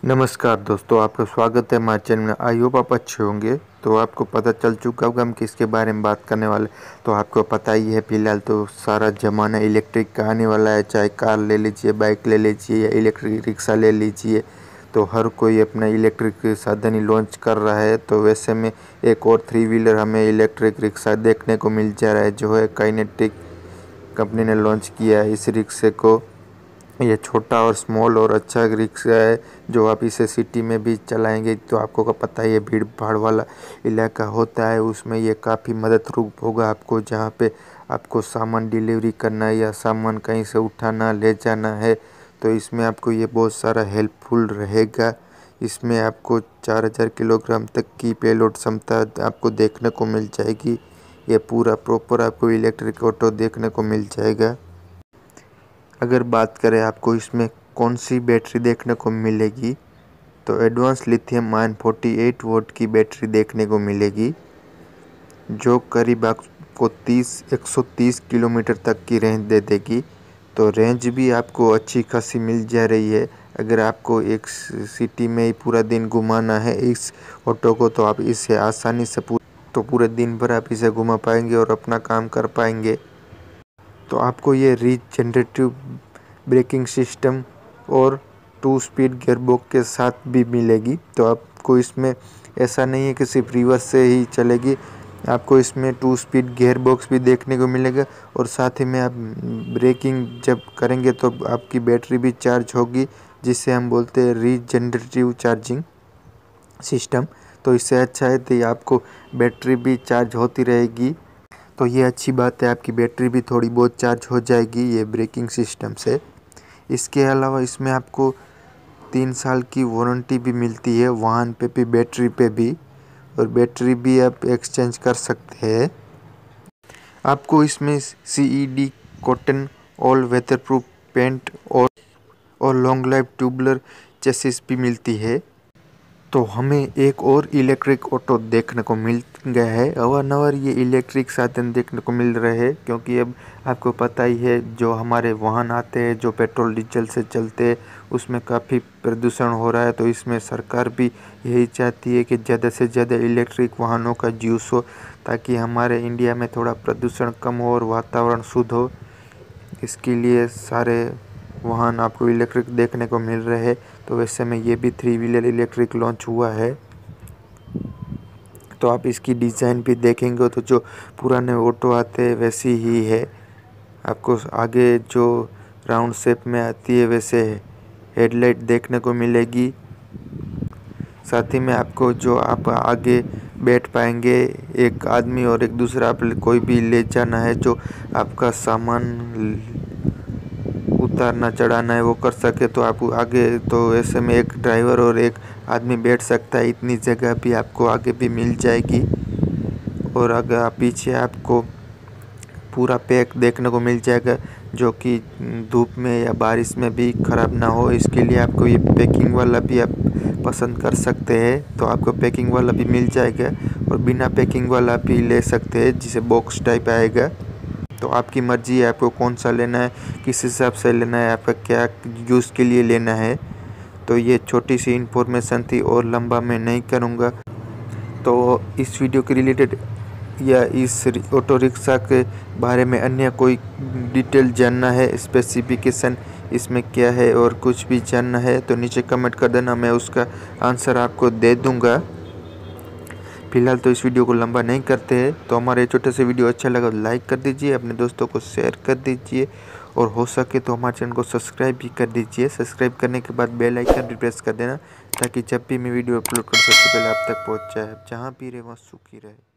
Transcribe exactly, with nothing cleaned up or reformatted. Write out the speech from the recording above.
नमस्कार दोस्तों, आपका स्वागत है हमारे चैनल में। आई होप आप अच्छे होंगे। तो आपको पता चल चुका होगा हम किसके बारे में बात करने वाले। तो आपको पता ही है, फिलहाल तो सारा ज़माना इलेक्ट्रिक का आने वाला है। चाहे कार ले लीजिए, बाइक ले लीजिए या इलेक्ट्रिक रिक्शा ले लीजिए, तो हर कोई अपना इलेक्ट्रिक साधन ही लॉन्च कर रहा है। तो वैसे में एक और थ्री व्हीलर हमें इलेक्ट्रिक रिक्शा देखने को मिल जा रहा है, जो है काइनेटिक कंपनी ने लॉन्च किया है इस रिक्शे को। ये छोटा और स्मॉल और अच्छा रिक्शा है, जो आप इसे सिटी में भी चलाएंगे तो आपको का पता ही है, भीड़ भाड़ वाला इलाका होता है, उसमें ये काफ़ी मददरूप होगा आपको। जहाँ पे आपको सामान डिलीवरी करना है या सामान कहीं से उठाना ले जाना है, तो इसमें आपको ये बहुत सारा हेल्पफुल रहेगा। इसमें आपको चार हज़ार किलोग्राम तक की पेलोड क्षमता आपको देखने को मिल जाएगी। ये पूरा प्रॉपर आपको इलेक्ट्रिक ऑटो देखने को मिल जाएगा। अगर बात करें आपको इसमें कौन सी बैटरी देखने को मिलेगी, तो एडवांस लिथियम-आयन अड़तालीस वोल्ट की बैटरी देखने को मिलेगी, जो करीब आपको तीस एक सौ तीस किलोमीटर तक की रेंज दे देगी। तो रेंज भी आपको अच्छी खासी मिल जा रही है। अगर आपको एक सिटी में ही पूरा दिन घुमाना है इस ऑटो को, तो आप इसे आसानी से तो पूरे दिन भर आप इसे घुमा पाएंगे और अपना काम कर पाएंगे। तो आपको ये रीजनरेटिव ब्रेकिंग सिस्टम और टू स्पीड गियरबॉक्स के साथ भी मिलेगी। तो आपको इसमें ऐसा नहीं है कि सिर्फ रिवर्स से ही चलेगी, आपको इसमें टू स्पीड गियरबॉक्स भी देखने को मिलेगा। और साथ ही में आप ब्रेकिंग जब करेंगे तो आपकी बैटरी भी चार्ज होगी, जिसे हम बोलते हैं रीजनरेटिव चार्जिंग सिस्टम। तो इससे अच्छा है कि आपको बैटरी भी चार्ज होती रहेगी। तो ये अच्छी बात है, आपकी बैटरी भी थोड़ी बहुत चार्ज हो जाएगी ये ब्रेकिंग सिस्टम से। इसके अलावा इसमें आपको तीन साल की वारंटी भी मिलती है, वाहन पे भी बैटरी पे भी, और बैटरी भी आप एक्सचेंज कर सकते हैं। आपको इसमें C E D cotton all weather proof paint और और लॉन्ग लाइफ ट्यूबुलर चेसिस भी मिलती है। तो हमें एक और इलेक्ट्रिक ऑटो देखने को मिल गया है। अवारनवार ये इलेक्ट्रिक साधन देखने को मिल रहे हैं, क्योंकि अब आपको पता ही है, जो हमारे वाहन आते हैं जो पेट्रोल डीजल से चलते हैं, उसमें काफ़ी प्रदूषण हो रहा है। तो इसमें सरकार भी यही चाहती है कि ज़्यादा से ज़्यादा इलेक्ट्रिक वाहनों का यूज़ हो, ताकि हमारे इंडिया में थोड़ा प्रदूषण कम हो और वातावरण शुद्ध हो। इसके लिए सारे वाहन आपको इलेक्ट्रिक देखने को मिल रहे हैं। तो वैसे में ये भी थ्री व्हीलर इलेक्ट्रिक लॉन्च हुआ है। तो आप इसकी डिज़ाइन भी देखेंगे तो जो पुराने ऑटो आते हैं वैसी ही है। आपको आगे जो राउंड शेप में आती है वैसे हेडलाइट देखने को मिलेगी। साथ ही में आपको जो आप आगे बैठ पाएंगे एक आदमी, और एक दूसरा आप कोई भी ले जाना है, जो आपका सामान उतारना चढ़ाना है वो कर सके, तो आप आगे, तो ऐसे में एक ड्राइवर और एक आदमी बैठ सकता है। इतनी जगह भी आपको आगे भी मिल जाएगी। और अगर पीछे आपको पूरा पैक देखने को मिल जाएगा, जो कि धूप में या बारिश में भी ख़राब ना हो। इसके लिए आपको ये पैकिंग वाला भी आप पसंद कर सकते हैं, तो आपको पैकिंग वाला भी मिल जाएगा, और बिना पैकिंग वाला भी ले सकते हैं, जिसे बॉक्स टाइप आएगा। तो आपकी मर्ज़ी है आपको कौन सा लेना है, किस हिसाब से लेना है, आपका क्या यूज़ के लिए लेना है। तो ये छोटी सी इन्फॉर्मेशन थी, और लंबा मैं नहीं करूँगा। तो इस वीडियो के रिलेटेड या इस ऑटो रिक्शा के बारे में अन्य कोई डिटेल जानना है, स्पेसिफिकेशन इसमें क्या है और कुछ भी जानना है, तो नीचे कमेंट कर देना, मैं उसका आंसर आपको दे दूँगा। फिलहाल तो इस वीडियो को लंबा नहीं करते हैं। तो हमारे छोटे से वीडियो अच्छा लगा तो लाइक कर दीजिए, अपने दोस्तों को शेयर कर दीजिए, और हो सके तो हमारे चैनल को सब्सक्राइब भी कर दीजिए। सब्सक्राइब करने के बाद बेल आइकन भी प्रेस कर देना, ताकि जब भी मैं वीडियो अपलोड करूँ सबसे पहले आप तक पहुँच जाए। जहाँ भी रहे वहाँ सुखी रहे।